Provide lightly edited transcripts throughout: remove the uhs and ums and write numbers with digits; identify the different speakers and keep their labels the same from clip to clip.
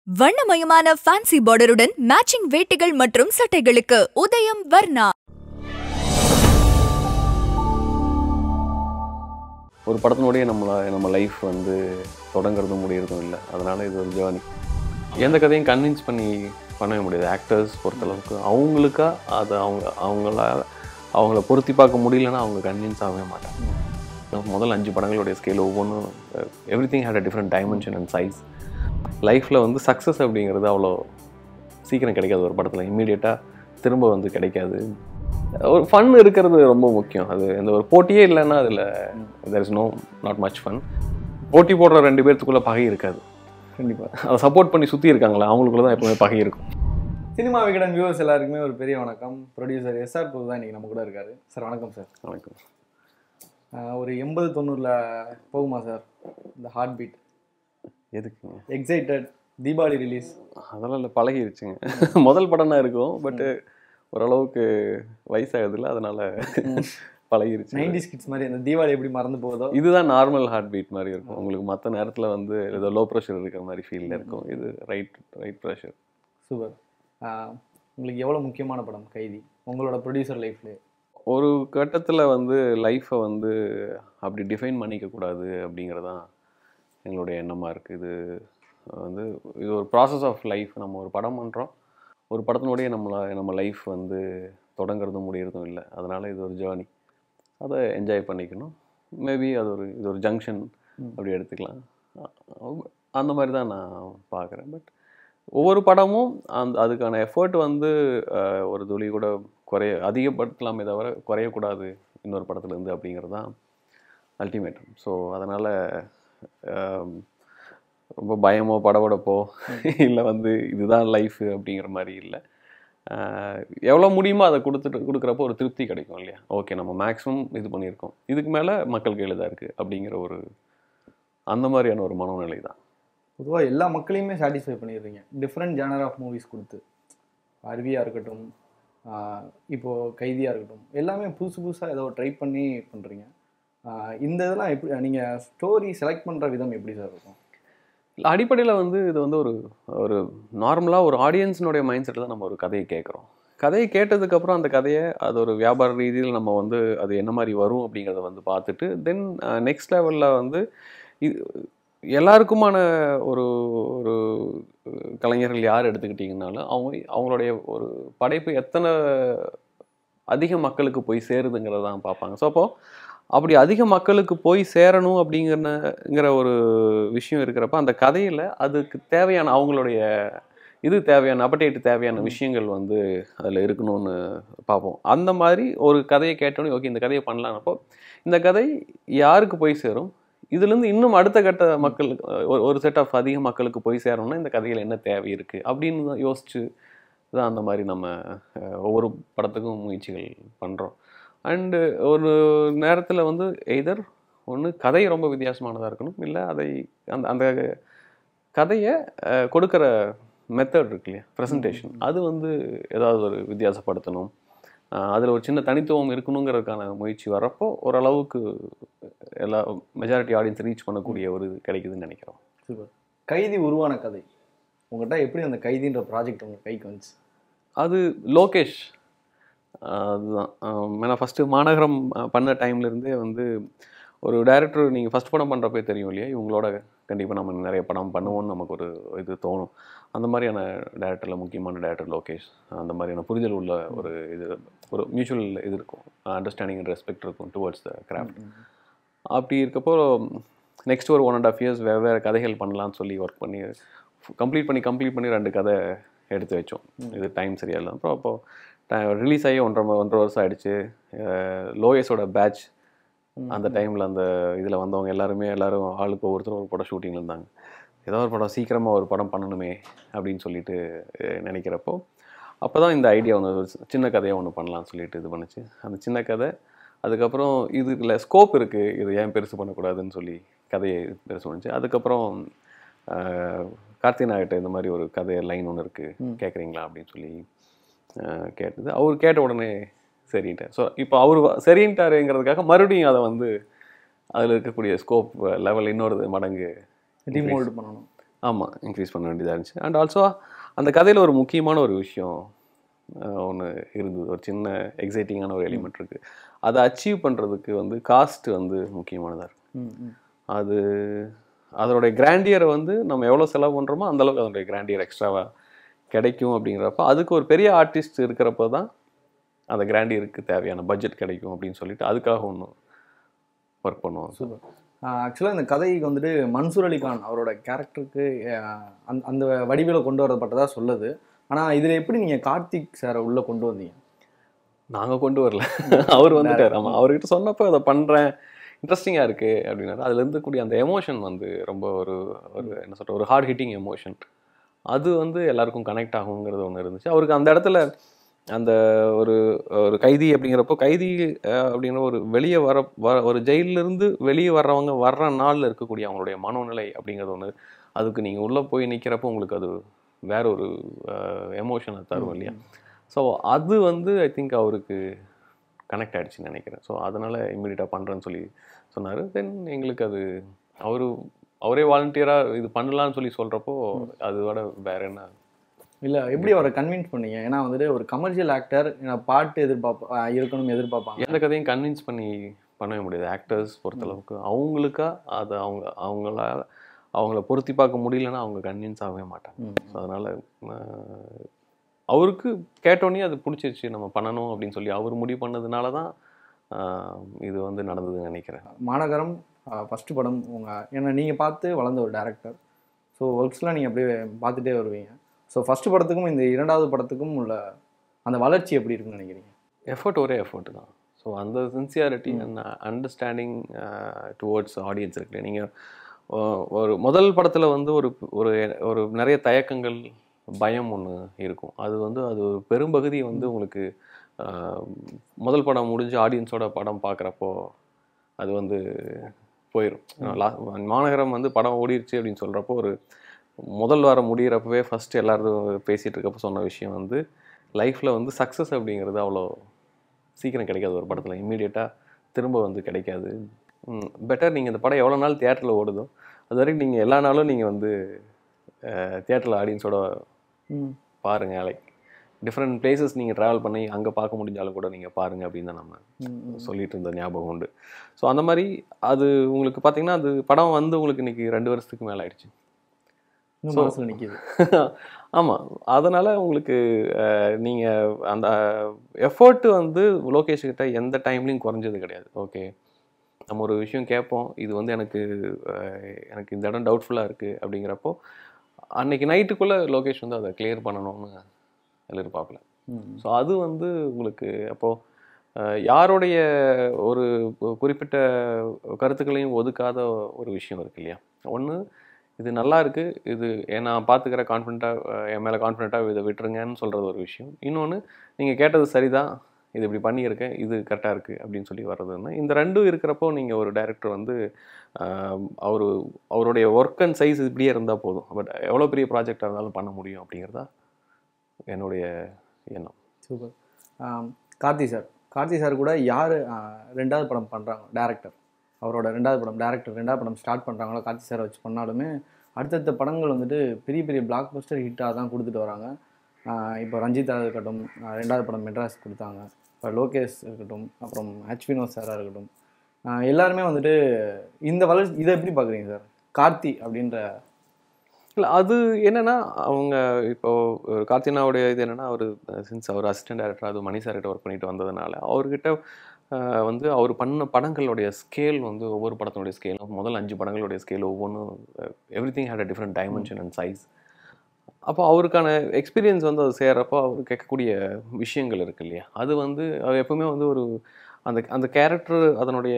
Speaker 1: வண்ணமயமான fancy பார்டருடன் matching வேட்டிகள் மற்றும் சட்டைகளுக்கு உதயம் வர்ணா.
Speaker 2: ஒரு படத்தினுடைய நம்ம லைஃப் வந்து தொடங்குறதும் முடியறதும் இல்லை. அதனால் இது ஒரு ஜேர்னி. எந்த கதையும் கன்வின்ஸ் பண்ணவே முடியாது. ஆக்டர்ஸ் பொறுத்தளவுக்கு அவங்களுக்கா அதை அவங்கள பொருத்தி பார்க்க முடியலன்னா அவங்க கன்வின்ஸ் ஆகவே மாட்டாங்க. முதல் 5 படங்களுடைய ஸ்கேல் ஒவ்வொன்றும் everything had a different dimension and size. லைஃப்பில் வந்து சக்ஸஸ் அப்படிங்கிறது அவ்வளோ சீக்கிரம் கிடைக்காது. ஒரு படத்தில் இம்மீடியட்டாக திரும்ப வந்து கிடைக்காது. ஒரு ஃபன் இருக்கிறது ரொம்ப முக்கியம். அது எந்த ஒரு போட்டியே இல்லைன்னா அதில் there is not much fun. போட்டி போடுற 2 பேர்த்துக்குள்ளே பகை இருக்காது.
Speaker 3: கண்டிப்பாக
Speaker 2: அதை சப்போர்ட் பண்ணி சுற்றி இருக்காங்களா அவங்களுக்குள்ள தான் எப்பவுமே பகை இருக்கும்.
Speaker 3: சினிமா விகடன் வியூவர்ஸ் எல்லாருக்குமே ஒரு பெரிய வணக்கம். ப்ரொடியூசர் SR பிரபு தான் இன்றைக்கி நம்ம கூட இருக்காரு. சார் வணக்கம் சார்.
Speaker 2: வணக்கம்.
Speaker 3: ஒரு 80-90 போகுமா சார் இந்த ஹார்ட் பீட்?
Speaker 2: எதுக்குங்க
Speaker 3: எக்ஸைட்டட்? தீபாவளி ரிலீஸ்
Speaker 2: அதெல்லாம் இல்லை, பழகிருச்சுங்க. முதல் படம் தான் இருக்கும், பட்டு ஓரளவுக்கு வயசாகுதுல்ல, அதனால பழகிருச்சு.
Speaker 3: 90s கிட்ஸ் மாதிரி அந்த தீபாவளி எப்படி மறந்து போகுதோ
Speaker 2: இதுதான் நார்மல் ஹார்ட் பீட் மாதிரி இருக்கும். உங்களுக்கு மற்ற நேரத்தில் வந்து ஏதோ லோ ப்ரெஷர் இருக்கிற மாதிரி ஃபீலில் இருக்கும். இது ரைட் ப்ரெஷர்.
Speaker 3: சூப்பர். உங்களுக்கு எவ்வளோ முக்கியமான படம் கைதி உங்களோட ப்ரொடியூசர் லைஃப்ல?
Speaker 2: ஒரு கட்டத்தில் வந்து லைஃப்பை வந்து அப்படி டிஃபைன் பண்ணிக்கக்கூடாது அப்படிங்கிறதான் எங்களுடைய எண்ணமாக இருக்குது. இது ஒரு ப்ராசஸ் ஆஃப் லைஃப். நம்ம ஒரு படம் பண்ணுறோம், ஒரு படத்தினுடைய நம்ம லைஃப் வந்து தொடங்குறதும் முடியறதும் இல்லை. அதனால் இது ஒரு ஜேர்னி. அதை என்ஜாய் பண்ணிக்கணும். மேபி இது ஒரு ஜங்ஷன் அப்படி எடுத்துக்கலாம். அந்த மாதிரி தான் நான் பார்க்குறேன். பட் ஒவ்வொரு படமும் அதுக்கான எஃபர்ட் வந்து ஒரு துளி கூட அதிகப்படுத்தலாமே தவிர குறையக்கூடாது இன்னொரு படத்துலேருந்து அப்படிங்கிறது தான் அல்டிமேட்டம். ஸோ அதனால் ரொம்ப பயமோ படபடப்போ இல்லை வந்து இதுதான் லைஃபு அப்படிங்கிற மாதிரி இல்லை. எவ்வளோ முடியுமோ அதை கொடுக்குறப்போ ஒரு திருப்தி கிடைக்கும் இல்லையா? ஓகே, நம்ம மேக்ஸிமம் இது பண்ணியிருக்கோம், இதுக்கு மேலே மக்களுக்கு எழுதாக இருக்குது அப்படிங்கிற அந்த மாதிரியான ஒரு மனநிலை தான்.
Speaker 3: பொதுவாக எல்லா மக்களையுமே சாட்டிஸ்ஃபை பண்ணிடுறீங்க டிஃப்ரெண்ட் ஜானர் ஆஃப் மூவிஸ் கொடுத்து. அருவியாக இருக்கட்டும், இப்போது கைதியாக இருக்கட்டும், எல்லாமே புதுசாக ஏதோ ட்ரை பண்ணி பண்ணுறீங்க. இந்த இதெல்லாம் எப்படி நீங்கள் ஸ்டோரி செலக்ட் பண்ணுற விதம் எப்படி சார் இருக்கும்?
Speaker 2: அடிப்படையில் வந்து இது வந்து ஒரு நார்மலாக ஒரு ஆடியன்ஸினுடைய மைண்ட் செட்டில் தான் நம்ம ஒரு கதையை கேட்குறோம். கதையை கேட்டதுக்கப்புறம் அந்த கதையை அது ஒரு வியாபார ரீதியில் நம்ம வந்து அது என்ன மாதிரி வரும் அப்படிங்கிறத வந்து பார்த்துட்டு தென் நெக்ஸ்ட் லெவலில் வந்து இது எல்லாருக்குமான ஒரு ஒரு கலைஞர்கள் யார் எடுத்துக்கிட்டிங்கனாலும் அவங்களுடைய ஒரு படைப்பு எத்தனை அதிக மக்களுக்கு போய் சேருதுங்கிறத தான் பார்ப்பாங்க. ஸோ அப்படி அதிக மக்களுக்கு போய் சேரணும் அப்படிங்கிற ஒரு விஷயம் இருக்கிறப்ப அந்த கதையில் அதுக்கு தேவையான அவங்களுடைய தேவையான அப்படேட்டு தேவையான விஷயங்கள் வந்து அதில் இருக்கணும்னு பார்ப்போம். அந்த மாதிரி ஒரு கதையை கேட்டோன்னே ஓகே இந்த கதையை பண்ணலான்னப்போ இந்த கதை யாருக்கு போய் சேரும், இதுலேருந்து இன்னும் அடுத்த கட்ட மக்களுக்கு ஒரு செட் ஆஃப் அதிக மக்களுக்கு போய் சேரணும்னா இந்த கதையில் என்ன தேவை இருக்குது அப்படின்னு தான் யோசிச்சு தான் அந்த மாதிரி நம்ம ஒவ்வொரு படத்துக்கும் முயற்சிகள் பண்ணுறோம். அண்டு ஒரு நேரத்தில் வந்து எய்தர் ஒன்று கதை ரொம்ப வித்தியாசமானதாக இருக்கணும், இல்லை அந்த கதையை கொடுக்குற மெத்தட் இருக்கு இல்லையா, ப்ரெசன்டேஷன், அது வந்து ஏதாவது ஒரு வித்தியாசப்படுத்தணும், அதில் ஒரு சின்ன தனித்துவம் இருக்கணுங்கிறதுக்கான முயற்சி வரப்போ ஓரளவுக்கு எல்லா மெஜாரிட்டி ஆடியன்ஸ் ரீச் பண்ணக்கூடிய ஒரு இது கிடைக்குதுன்னு நினைக்கிறோம்.
Speaker 3: சூப்பர். கைதி உருவான கதை உங்கள்கிட்ட எப்படி அந்த கைதின்ற ப்ராஜெக்ட் உங்கள் கைக்கு வந்துச்சு? அது
Speaker 2: லோகேஷ் அதுதான். ஏன்னா ஃபஸ்ட்டு மாநகரம் பண்ண டைம்லேருந்தே வந்து ஒரு டைரக்டர் நீங்கள் ஃபஸ்ட் படம் பண்ணுறப்பே தெரியும் இல்லையா, இவங்களோட கண்டிப்பாக நம்ம நிறைய படம் பண்ணுவோன்னு நமக்கு ஒரு இது தோணும். அந்த மாதிரியான டேரக்டரில் முக்கியமான டேரக்டர் லோகேஷ். அந்த மாதிரியான புரிதல் உள்ள ஒரு மியூச்சுவல் இது இருக்கும், அண்டர்ஸ்டாண்டிங் அண்ட் ரெஸ்பெக்ட் இருக்கும் டுவர்ட்ஸ் த கிராஃப்ட். அப்படி இருக்கப்போ நெக்ஸ்ட் ஒரு 1.5 years வேறு கதைகள் பண்ணலான்னு சொல்லி ஒர்க் பண்ணி கம்ப்ளீட் பண்ணி 2 கதை எடுத்து வச்சோம். இது டைம் சரியாக இல்லை. அப்புறம் அப்போது ரிலீஸ் ஆகி 1.5 வருஷம் ஆகிடுச்சு. லோயஸோட பேட்ச் அந்த டைமில் அந்த இதில் வந்தவங்க எல்லாரும் ஆளுக்கு ஒவ்வொருத்தரும் ஒரு படம் ஷூட்டிங்கில் இருந்தாங்க. ஏதோ ஒரு படம் சீக்கிரமாக ஒரு படம் பண்ணணுமே அப்படின்னு சொல்லிட்டு நினைக்கிறப்போ அப்போ தான் இந்த ஐடியா ஒன்று சின்ன கதையாக ஒன்று பண்ணலான்னு சொல்லிட்டு இது பண்ணுச்சு. அந்த சின்ன கதை அதுக்கப்புறம் இதுல ஸ்கோப் இருக்குது, இது ஏன் பெருசு பண்ணக்கூடாதுன்னு சொல்லி கதையை பெருசு பண்ணுச்சு. அதுக்கப்புறம் கார்த்தி நாயகிட்ட இந்த மாதிரி ஒரு கதை லைன் ஒன்று இருக்குது கேட்குறீங்களா அப்படின்னு சொல்லி கேட்டது. அவர் கேட்ட உடனே சரின்ட்டார். ஸோ இப்போ அவர் சரின்ட்டாருங்கிறதுக்காக மறுபடியும் அதை வந்து அதில் இருக்கக்கூடிய ஸ்கோப் லெவல் இன்னொரு மடங்கு
Speaker 3: ரீமோல்டு பண்ணணும்.
Speaker 2: ஆமாம், இன்க்ரீஸ் பண்ண வேண்டியதாக இருந்துச்சு. அண்ட் ஆல்சோ அந்த கதையில் ஒரு முக்கியமான ஒரு விஷயம் ஒன்று இருந்தது. ஒரு சின்ன எக்ஸைட்டிங்கான ஒரு எலிமெண்ட் இருக்குது. அதை அச்சீவ் பண்ணுறதுக்கு வந்து காஸ்ட் வந்து முக்கியமானதாக இருக்குது. அது அதனுடைய கிராண்டியரை வந்து நம்ம எவ்வளோ செலவு பண்ணுறோமோ அந்தளவுக்கு அதனுடைய கிராண்டியர் எக்ஸ்ட்ராவாக கிடைக்கும் அப்படிங்கிறப்ப, அதுக்கு ஒரு பெரிய ஆர்டிஸ்ட் இருக்கிறப்ப தான் அந்த கிராண்டியருக்கு தேவையான பட்ஜெட் கிடைக்கும் அப்படின்னு சொல்லிட்டு அதுக்காக ஒன்று ஒர்க் பண்ணுவோம்.
Speaker 3: சூப்பர். ஆக்சுவலாக இந்த கதைக்கு வந்துட்டு மன்சூர் அலிகான் அவரோட கேரக்டருக்கு அந்த வடிவில் கொண்டு வரப்பட்டதா சொல்லுது. ஆனால் இதில் எப்படி நீங்கள் கார்த்திக் சாரை உள்ளே கொண்டு வந்தீங்க?
Speaker 2: நாங்கள் கொண்டு வரல, அவர் வந்துட்டார். ஆமாம், அவர்கிட்ட சொன்னப்போ அதை பண்ணுறேன், இன்ட்ரெஸ்டிங்காக இருக்குது அப்படின்னாரு. அதில் இருந்தக்கூடிய அந்த எமோஷன் வந்து ரொம்ப ஒரு என்ன சொல்கிற ஒரு ஹார்ட் ஹிட்டிங் எமோஷன். அது வந்து எல்லாருக்கும் கனெக்ட் ஆகுங்கிறது ஒன்று இருந்துச்சு. அவருக்கு அந்த இடத்துல அந்த ஒரு ஒரு கைதி அப்படிங்கிறப்போ, கைதி அப்படிங்கிற ஒரு வெளியே ஒரு ஜெயிலிருந்து வெளியே வர்ற நாளில் இருக்கக்கூடிய அவங்களுடைய மனோநிலை அப்படிங்கிறது ஒன்று. அதுக்கு நீங்கள் உள்ளே போய் நிற்கிறப்போ உங்களுக்கு அது வேற ஒரு எமோஷனை தரும் இல்லையா? ஸோ அது வந்து ஐ திங்க் அவருக்கு கனெக்ட் ஆகிடுச்சின்னு நினைக்கிறேன். ஸோ அதனால் இம்மிடியட்டாக பண்ணுறேன்னு சொல்லி சொன்னார். தென் எங்களுக்கு அது அவரே வாலண்டியராக இது பண்ணலான்னு சொல்லி சொல்கிறப்போ அதோட வேற என்ன
Speaker 3: இல்லை, எப்படி அவரை கன்வின்ஸ் பண்ணீங்க? ஏன்னா வந்துட்டு ஒரு கமர்ஷியல் ஆக்டர் பாட்டு இருக்கணும்னு எதிர்பார்ப்பாங்க.
Speaker 2: எந்த கதையும் கன்வின்ஸ் பண்ணவே முடியாது. ஆக்டர்ஸ் பொறுத்தளவுக்கு அவங்களுக்கா அதை அவங்கள பொருத்தி பார்க்க முடியலன்னா அவங்க கன்வின்ஸ் ஆகவே மாட்டாங்க. ஸோ அதனால் அவருக்கு கேட்டோன்னே அது பிடிச்சிருச்சு, நம்ம பண்ணணும் அப்படின்னு சொல்லி அவர் முடிவு பண்ணதுனால தான் இது வந்து நடந்ததுன்னு நினைக்கிறேன்.
Speaker 3: மாநகரம் ஃபஸ்ட்டு படம் ஏன்னா நீங்கள் பார்த்து வளர்ந்த ஒரு டேரக்டர். ஸோ ஒர்க்ஸ்லாம் நீங்கள் அப்படியே பார்த்துட்டே வருவீங்க. ஸோ ஃபஸ்ட்டு படத்துக்கும் இந்த இரண்டாவது படத்துக்கும் உள்ள அந்த வளர்ச்சி எப்படி இருக்குன்னு நினைக்கிறீங்க?
Speaker 2: எஃபர்ட் ஒரே எஃபர்ட் தான். ஸோ அந்த sincerity and understanding towards audience இருக்குல்ல. நீங்கள் ஒரு முதல் படத்தில் வந்து ஒரு நிறைய தயக்கங்கள், பயம் ஒன்று இருக்கும். அது ஒரு பெரும்பகுதி வந்து உங்களுக்கு முதல் படம் முடிஞ்சு ஆடியன்ஸோட படம் பார்க்குறப்போ அது வந்து போயிடும். மாநகரம் வந்து படம் ஓடிடுச்சு அப்படின்னு சொல்கிறப்போ முதல் வாரம் முடிகிறப்பவே ஃபஸ்ட்டு எல்லோரும் பேசிகிட்டு இருக்கப்போ சொன்ன விஷயம் வந்து லைஃப்பில் வந்து சக்ஸஸ் அப்படிங்கிறது அவ்வளோ சீக்கிரம் கிடைக்காது. ஒரு படத்தில் இம்மீடியட்டாக திரும்ப வந்து கிடைக்காது. பெட்டர் நீங்கள் இந்த படம் எவ்வளோ நாள் தியேட்டரில் ஓடுதோ அது வரைக்கும் நீங்கள் எல்லா நாளும் நீங்கள் வந்து தியேட்டரில் ஆடியன்ஸோட பாருங்கள். லைக் டிஃப்ரெண்ட் பிளேசஸ் நீங்கள் ட்ராவல் பண்ணி அங்கே பார்க்க முடிஞ்சாலும் கூட நீங்கள் பாருங்கள் அப்படின்னு தான் நம்ம சொல்லிட்டு இருந்த ஞாபகம் உண்டு. ஸோ அந்த மாதிரி அது உங்களுக்கு பார்த்தீங்கன்னா அது படம் வந்து உங்களுக்கு இன்றைக்கி 2 வருஷத்துக்கு மேலே ஆயிடுச்சு.
Speaker 3: நிற்கிது.
Speaker 2: ஆமாம், அதனால் உங்களுக்கு நீங்கள் அந்த எஃபர்ட்டு வந்து லோகேஷ் கிட்ட எந்த டைம்லையும் குறைஞ்சது கிடையாது. ஓகே, நம்ம ஒரு விஷயம் கேட்போம், இது வந்து எனக்கு இந்த இடம் டவுட்ஃபுல்லாக இருக்குது அப்படிங்கிறப்போ அன்னைக்கு நைட்டுக்குள்ளே லோகேஷ் வந்து அதை கிளியர் பண்ணணும்னு எதிர்பார்க்கல. ஸோ அது வந்து உங்களுக்கு அப்போது யாருடைய ஒரு குறிப்பிட்ட கருத்துக்களையும் ஒதுக்காத ஒரு விஷயம் இருக்குது இல்லையா? ஒன்று, இது நல்லா இருக்குது, இது நான் பார்த்துக்கிற கான்ஃபிடண்ட்டாக என் மேலே கான்ஃபிடண்ட்டாக இதை விட்டுருங்கன்னு சொல்கிறது ஒரு விஷயம். இன்னொன்று, நீங்கள் கேட்டது சரிதான், இது இப்படி பண்ணியிருக்கேன், இது கரெக்டாக இருக்குது அப்படின்னு சொல்லி வர்றதுன்னா, இந்த ரெண்டும் இருக்கிறப்போ நீங்கள் ஒரு டைரக்டர் வந்து அவருடைய ஒர்க் அண்ட் சைஸ் இப்படியே இருந்தால் போதும். பட் எவ்வளோ பெரிய ப்ராஜெக்டாக இருந்தாலும் பண்ண முடியும் அப்படிங்கிறதா என்னுடைய எண்ணம்.
Speaker 3: சூப்பர். கார்த்தி சார் கூட யார் 2வது படம் பண்ணுறாங்க டேரக்டர், அவரோட 2வது படம் ஸ்டார்ட் பண்ணுறாங்களோ கார்த்தி சாரை வச்சு பண்ணாலுமே அடுத்தடுத்த படங்கள் வந்துட்டு பெரிய பெரிய பிளாக் பஸ்டர் ஹிட்டாக தான் கொடுத்துட்டு வராங்க. இப்போ ரஞ்சித்தாக இருக்கட்டும், 2வது படம் மெட்ராஸ் கொடுத்தாங்க, இப்போ லோகேஷ் இருக்கட்டும், அப்புறம் வினோத் சாராக இருக்கட்டும், எல்லாருமே வந்துட்டு இந்த வளர்ச்சி இதை எப்படி பார்க்குறீங்க சார்? கார்த்தி அப்படின்ற
Speaker 2: இல்லை, அது என்னென்னா அவங்க இப்போது கார்த்தினாவுடைய இது என்னென்னா அவர் அசிஸ்டன்ட் டைரக்டர் அது மணி சார்கிட்ட ஒர்க் பண்ணிட்டு வந்ததுனால அவர்கிட்ட வந்து அவர் பண்ண படங்களுடைய ஸ்கேல் வந்து ஒவ்வொரு படத்தினுடைய ஸ்கேல், முதல் 5 படங்களுடைய ஸ்கேல் ஒவ்வொன்றும் everything had a different dimension and size. அப்போ அவருக்கான எக்ஸ்பீரியன்ஸ் வந்து அது செய்கிறப்போ அவர் கேட்கக்கூடிய விஷயங்கள் இருக்கு இல்லையா? அது வந்து அவர் எப்பவுமே வந்து அந்த கேரக்டர் அதனுடைய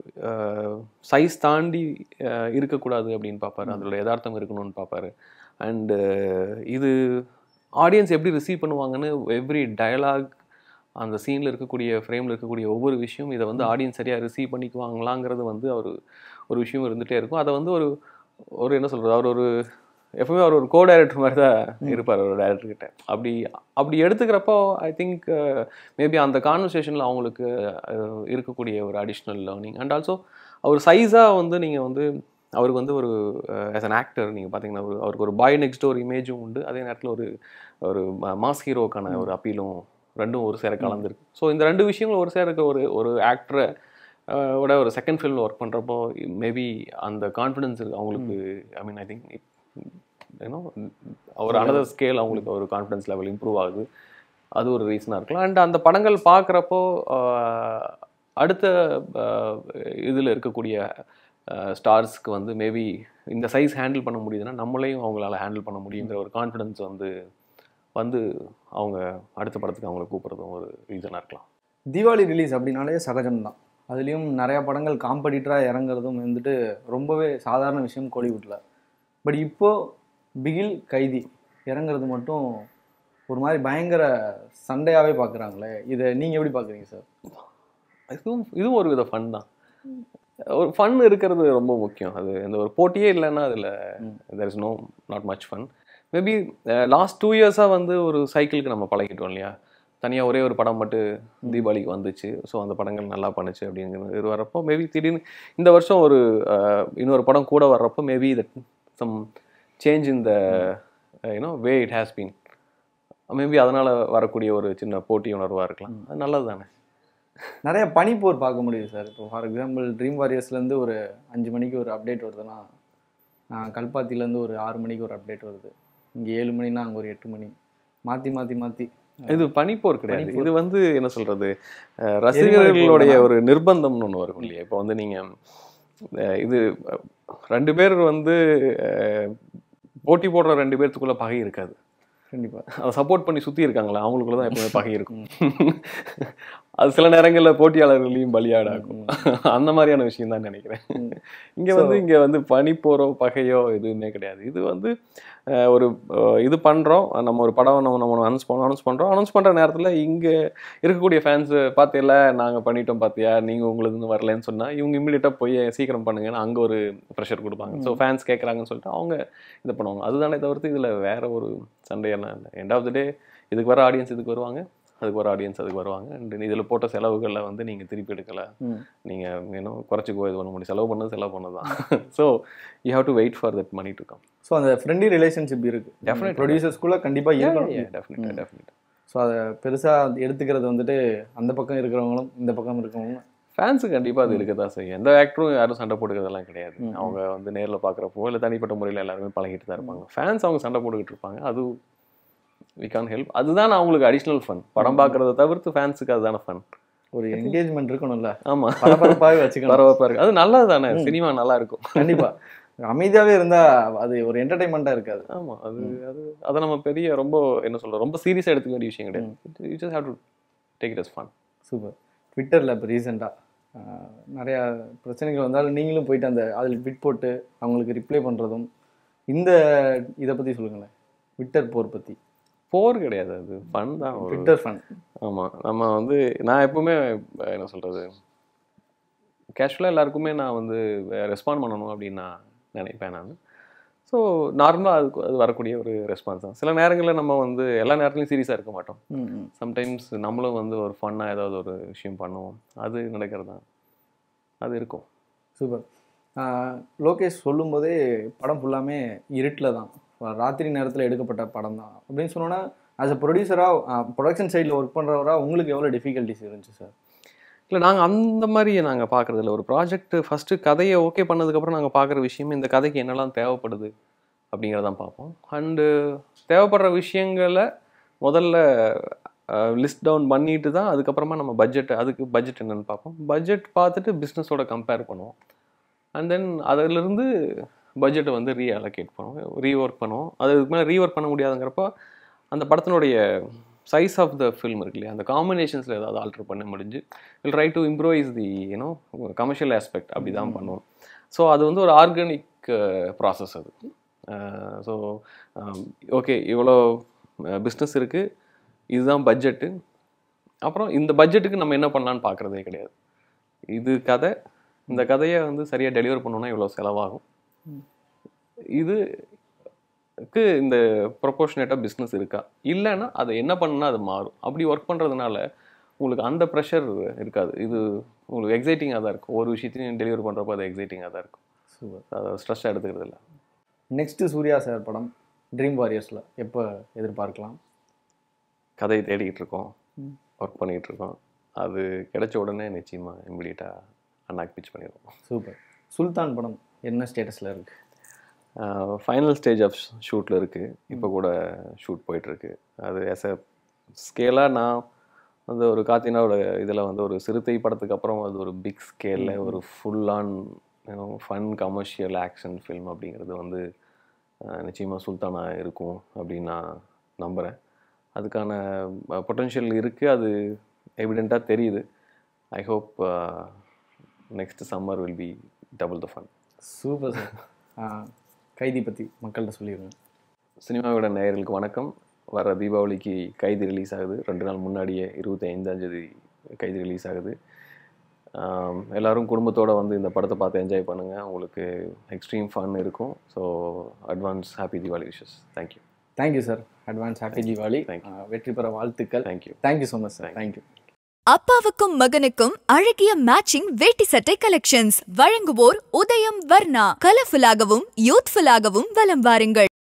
Speaker 2: சைஸ் தாண்டி இருக்கக்கூடாது அப்படின்னு பார்ப்பாரு. அதோட யதார்த்தம் இருக்கணும்னு பார்ப்பாரு. அண்டு இது ஆடியன்ஸ் எப்படி ரிசீவ் பண்ணுவாங்கன்னு எவ்ரி டயலாக், அந்த சீனில் இருக்கக்கூடிய ஃப்ரேமில் இருக்கக்கூடிய ஒவ்வொரு விஷயம் இதை வந்து ஆடியன்ஸ் சரியாக ரிசீவ் பண்ணிக்குவாங்களாங்கிறது வந்து ஒரு விஷயம் இருந்துகிட்டே இருக்கும். அதை வந்து ஒரு என்ன சொல்கிறது, எப்பவுமே அவர் ஒரு கோ டைரக்டர் மாதிரி தான் இருப்பார் ஒரு டைரக்டர்கிட்ட. அப்படி எடுத்துக்கிறப்போ ஐ திங்க் மேபி அந்த கான்வர்சேஷனில் அவங்களுக்கு இருக்கக்கூடிய ஒரு அடிஷ்னல் லேர்னிங். அண்ட் ஆல்சோ அவர் சைஸாக வந்து நீங்கள் வந்து அவருக்கு வந்து ஒரு ஆஸ் அன் ஆக்டர் நீங்கள் பார்த்தீங்கன்னா அவருக்கு ஒரு பாய் நெக்ஸ்ட் டோர் இமேஜும் உண்டு, அதே நேரத்தில் ஒரு மாஸ் ஹீரோக்கான ஒரு அப்பீலும் ரெண்டும் ஒரு சேர கலந்துருக்கு. ஸோ இந்த 2 விஷயங்களும் ஒரு சேர ஒரு ஆக்டரை ஓட ஒரு செகண்ட் ஃபிலிமில் ஒர்க் பண்ணுறப்போ மேபி அந்த கான்ஃபிடன்ஸ் இருக்குது அவங்களுக்கு. ஐ மீன் ஐ திங்க் ஏன்னோ ஒரு அனதர் ஸ்கேல் அவங்களுக்கு ஒரு கான்ஃபிடன்ஸ் லெவல் இம்ப்ரூவ் ஆகுது. அது ஒரு ரீசனாக இருக்கலாம். அண்ட் அந்த படங்கள் பார்க்குறப்போ அடுத்த இதில் இருக்கக்கூடிய ஸ்டார்ஸ்க்கு வந்து மேபி இந்த சைஸ் ஹேண்டில் பண்ண முடியுதுன்னா நம்மளையும் அவங்களால ஹேண்டில் பண்ண முடியுங்கிற ஒரு கான்ஃபிடன்ஸ் வந்து அவங்க அடுத்த படத்துக்கு அவங்கள கூப்பிட்றதும் ஒரு ரீசனாக இருக்கலாம்.
Speaker 3: தீபாவளி ரிலீஸ் அப்படின்னாலே சகஜம்தான். அதுலேயும் நிறையா படங்கள் காம்படிட்டராக இறங்குறதும் வந்துட்டு ரொம்பவே சாதாரண விஷயம் கோலிவுட்டில். பட் இப்போது பிகில், கைதி இறங்குறது மட்டும் ஒரு மாதிரி பயங்கர சண்டையாகவே பார்க்குறாங்களே, இதை நீங்கள் எப்படி பார்க்குறீங்க சார்?
Speaker 2: இதுவும் ஒரு வித ஃபன் தான். ஒரு ஃபன் இருக்கிறது ரொம்ப முக்கியம். அது எந்த ஒரு போட்டியே இல்லைன்னா அதில் there is not much fun. Maybe last 2 இயர்ஸாக வந்து ஒரு சைக்கிளுக்கு நம்ம பழகிட்டோம் இல்லையா. தனியாக ஒரே ஒரு படம் மட்டும் தீபாவளிக்கு வந்துச்சு, ஸோ அந்த படங்கள் நல்லா பண்ணுச்சு அப்படிங்கிறது வரப்போ மேபி திடீர்னு இந்த வருஷம் இன்னொரு படம் கூட வர்றப்போ maybe that some change in the way it has been. Maybe அதனால் வரக்கூடிய ஒரு சின்ன போட்டி உணர்வாக இருக்கலாம். அது நல்லது தானே.
Speaker 3: நிறைய பனிப்போர் பார்க்க முடியுது சார். இப்போ ஃபார் எக்ஸாம்பிள் ட்ரீம் வாரியர்ஸ்லேருந்து ஒரு 5 மணிக்கு ஒரு அப்டேட் வருதுன்னா, கல்பாத்திலேருந்து ஒரு 6 மணிக்கு ஒரு அப்டேட் வருது. இங்கே 7 மணினா அங்கே ஒரு 8 மணி, மாற்றி
Speaker 2: இது பனிப்போர் கிடையாது. இது வந்து என்ன சொல்கிறது, ரசிகர்களுடைய ஒரு நிர்பந்தம்னு ஒன்று வரும் இல்லையா. இப்போ வந்து நீங்கள் இது 2 பேர் வந்து போட்டி போடுற 2 பேர்த்துக்குள்ளே பகை இருக்காது.
Speaker 3: கண்டிப்பாக
Speaker 2: அதை சப்போர்ட் பண்ணி சுற்றி இருக்காங்களா அவங்களுக்குள்ள தான் எப்பவுமே பகை இருக்கும். அது சில நேரங்களில் போட்டியாளர்களையும் பலியாடாகும். அந்த மாதிரியான விஷயம் தான் நினைக்கிறேன். இங்கே வந்து பனிப்போரோ பகையோ எதுவுமே கிடையாது. இது வந்து ஒரு இது பண்ணுறோம், நம்ம ஒரு படம் நம்ம அனௌன்ஸ் பண்ணுற நேரத்தில் இங்கே இருக்கக்கூடிய ஃபேன்ஸு பார்த்தியில்ல நாங்கள் பண்ணிட்டோம் பார்த்தியா, நீங்கள் உங்களுக்கு வரலன்னு சொன்னால் இவங்க இம்மிடியட்டாக போய் சீக்கிரம் பண்ணுங்கன்னா அங்கே ஒரு ப்ரெஷர் கொடுப்பாங்க. ஸோ ஃபேன்ஸ் கேட்குறாங்கன்னு சொல்லிட்டு அவங்க இது பண்ணுவாங்க. அதுதானே தவிர்த்து இதில் வேறு ஒரு சண்டையெல்லாம் இல்லை. எண்ட் ஆஃப் த டே இதுக்கு வர ஆடியன்ஸ் இதுக்கு வருவாங்க, அதுக்கு ஒரு ஆடியன்ஸ் அதுக்கு வருவாங்க. அண்ட் இதில் போட்ட செலவுகளில் வந்து நீங்கள் திருப்பி எடுக்கலை, நீங்கள் குறைச்சிக்கோ இது பண்ண முடியும், செலவு பண்ணது தான். So you have to wait for that money to come.
Speaker 3: So அந்த ஃப்ரெண்ட்லி ரிலேஷன்ஷிப் இருக்குது டெஃபினெட் ப்ரொடியூசர்ஸ்குள்ளே கண்டிப்பாக இருக்கணும்.
Speaker 2: டெஃபினெட்.
Speaker 3: ஸோ அதை பெருசாக எடுத்துக்கிறது வந்துட்டு அந்த பக்கம் இருக்கிறவங்களும் இந்த பக்கம் இருக்கிறவங்களும்
Speaker 2: ஃபேன்ஸு கண்டிப்பாக அது இருக்க தான் செய்யும். எந்த ஆக்டரும் யாரும் சண்டை போட்டுக்கிறதெல்லாம் கிடையாது. அவங்க வந்து நேரில் பார்க்குறப்போ இல்லை தனிப்பட்ட முறையில் எல்லாருமே பழகிட்டு தான் இருப்பாங்க. ஃபேன்ஸ் அவங்க சண்டை போட்டுக்கிட்டு இருப்பாங்க, அது வி கான் ஹெல்ப். அதுதான் அவங்களுக்கு அடிஷ்னல் ஃபன். படம் பார்க்குறத தவிர்த்து ஃபேன்ஸுக்கு அதுதான ஃபன்.
Speaker 3: ஒரு என்கேஜ்மெண்ட் இருக்கணும்ல.
Speaker 2: ஆமாம்,
Speaker 3: பரபரப்பாகவே வச்சுக்கணும்.
Speaker 2: பரபரப்பாக இருக்குது. அது நல்லது தானே, சினிமா நல்லா இருக்கும்.
Speaker 3: கண்டிப்பாக அமைதியாகவே இருந்தால் அது ஒரு என்டர்டைன்மெண்ட்டாக இருக்காது.
Speaker 2: ஆமாம், அதை நம்ம பெரிய ரொம்ப என்ன சொல்கிறோம், ரொம்ப சீரியஸாக எடுத்துக்க வேண்டிய விஷயம் கிடையாது. You just have to take it as fun.
Speaker 3: Super. ட்விட்டரில் இப்போ ரீசெண்டாக நிறையா பிரச்சனைகள் வந்தாலும் நீங்களும் போயிட்டு அதில் ட்விட் போட்டு அவங்களுக்கு ரிப்ளை பண்ணுறதும், இதை பற்றி சொல்லுங்களேன். ட்விட்டர் போர் பற்றி.
Speaker 2: போர் கிடையாது, அது ஃபன் தான்.
Speaker 3: Twitter fun.
Speaker 2: ஆமாம், நம்ம வந்து நான் எப்பவுமே என்ன சொல்கிறது, கேஷுவலாக எல்லாருக்குமே நான் வந்து ரெஸ்பாண்ட் பண்ணணும் அப்படின்னு நான் நினைப்பேன் நான். ஸோ நார்மலாக அது வரக்கூடிய ஒரு ரெஸ்பான்ஸ் தான். சில நேரங்களில் நம்ம வந்து எல்லா நேரத்துலையும் சீரியஸாக இருக்க மாட்டோம். சம்டைம்ஸ் நம்மளும் வந்து ஒரு ஃபன்னாக ஏதாவது ஒரு விஷயம் பண்ணுவோம், அது நடக்கிறது தான், அது இருக்கும்.
Speaker 3: சூப்பர். லோகேஷ் சொல்லும்போதே படம் ஃபுல்லாமே இருட்டில் தான், ராத்திரி நேரத்தில் எடுக்கப்பட்ட படம் தான் அப்படின்னு சொன்னோன்னா, ஆஸ் அ ப்ரொடியூசராக ப்ரொடக்ஷன் சைடில் ஒர்க் பண்ணுறவராக உங்களுக்கு எவ்வளோ டிஃபிகல்ட்டிஸ் இருந்துச்சு சார்?
Speaker 2: இல்லை, நாங்கள் அந்த மாதிரி நாங்கள் பார்க்குறதில்ல. ஒரு ப்ராஜெக்ட் ஃபஸ்ட்டு கதையை ஓகே பண்ணதுக்கப்புறம் நாங்கள் பார்க்குற விஷயம் இந்த கதைக்கு என்னெல்லாம் தேவைப்படுது அப்படிங்கிறதான் பார்ப்போம். அண்டு தேவைப்படுற விஷயங்களை முதல்ல லிஸ்ட் டவுன் பண்ணிட்டு தான் அதுக்கப்புறமா நம்ம அதுக்கு பட்ஜெட் என்னென்னு பார்ப்போம். பட்ஜெட் பார்த்துட்டு பிஸ்னஸோட கம்பேர் பண்ணுவோம். அண்ட் தென் அதிலிருந்து பட்ஜெட்டை வந்து ரீஅலோகேட் பண்ணுவோம், ரீஒர்க் பண்ணுவோம். அதுக்கு மேலே ரீஒர்க் பண்ண முடியாதுங்கிறப்போ அந்த படத்தினுடைய சைஸ் ஆஃப் த ஃபில்ம் இருக்கு இல்லையா, அந்த காம்பினேஷன்ஸில் ஏதாவது ஆல்டர் பண்ண முடிஞ்சு will try to improvise the commercial aspect அப்படி தான் பண்ணுவோம். ஸோ அது வந்து ஒரு ஆர்கானிக் ப்ராசஸ் அது. ஸோ ஓகே, இவ்வளோ பிஸ்னஸ் இருக்குது, இதுதான் பட்ஜெட்டு, அப்புறம் இந்த பட்ஜெட்டுக்கு நம்ம என்ன பண்ணலான்னு பார்க்குறதே கிடையாது. இது கதை, இந்த கதையை வந்து சரியாக டெலிவர் பண்ணோன்னா இவ்வளோ செலவாகும், இதுக்கு இந்த ப்ரொபோர்ஷனேட்டாக பிஸ்னஸ் இருக்கா, இல்லைன்னா அதை என்ன பண்ணுன்னா அது மாறும். அப்படி ஒர்க் பண்ணுறதுனால உங்களுக்கு அந்த ப்ரெஷர் இருக்காது. இது உங்களுக்கு எக்ஸைட்டிங்காக தான் இருக்கும். ஒரு விஷயத்தையும் டெலிவர் பண்ணுறப்போ அது எக்ஸைட்டிங்காக தான் இருக்கும்.
Speaker 3: சூப்பர்.
Speaker 2: அதை ஸ்ட்ரெஸ்ஸாக எடுத்துக்கிறது இல்லை.
Speaker 3: நெக்ஸ்ட்டு சூர்யா சார் படம் ட்ரீம் வாரியர்ஸில் எப்போ எதிர்பார்க்கலாம்?
Speaker 2: கதையை தேடிக்கிட்டு இருக்கோம், ஒர்க் பண்ணிகிட்டு இருக்கோம். அது கிடைச்ச உடனே நிச்சயமாக இம்மிடியட்டாக அண்ணாக்கு பிச் பண்ணிடுவோம்.
Speaker 3: சூப்பர். சுல்தான் படம் என்ன ஸ்டேட்டஸில் இருக்குது?
Speaker 2: ஃபைனல் ஸ்டேஜ் ஆஃப் ஷூட்டில் இருக்குது. இப்போ கூட ஷூட் போயிட்டுருக்கு. அது ஆஸ் எ ஸ்கேலாக நான் வந்து ஒரு காத்தினாவோட இதில் வந்து ஒரு சிறுத்தை படத்துக்கு அப்புறம் அது ஒரு பிக் ஸ்கேலில் ஒரு full on fun commercial action film அப்படிங்கிறது வந்து நிச்சயமாக சுல்தானாக இருக்கும் அப்படின்னு நான் நம்புகிறேன். அதுக்கான பொட்டென்ஷியல் இருக்குது, அது எவிடெண்ட்டாக தெரியுது. I hope next summer will be double the fun.
Speaker 3: Super sir. Kaithi பற்றி மக்கள்கிட்ட சொல்லிடுங்க.
Speaker 2: சினிமாவோட நேயர்களுக்கு வணக்கம். வர தீபாவளிக்கு கைதி ரிலீஸ் ஆகுது. 2 நாள் முன்னாடியே 25ஆம் கைதி ரிலீஸ் ஆகுது. எல்லோரும் குடும்பத்தோடு வந்து இந்த படத்தை பார்த்து என்ஜாய் பண்ணுங்கள். உங்களுக்கு எக்ஸ்ட்ரீம் ஃபன் இருக்கும். So advance happy Deepavali wishes. Thank you.
Speaker 3: Thank you sir. Advance happy Deepavali. வெற்றி பெற வாழ்த்துக்கள். Thank you so much sir. Thank you.
Speaker 1: அப்பாவுக்கும் மகனுக்கும் அழகிய மேட்சிங் வேட்டி சட்டை கலெக்ஷன்ஸ் வழங்குவோர் உதயம் வர்ணா. கலர்ஃபுல்லாகவும் யூத்ஃபுல்லாகவும் வலம் வாருங்கள்.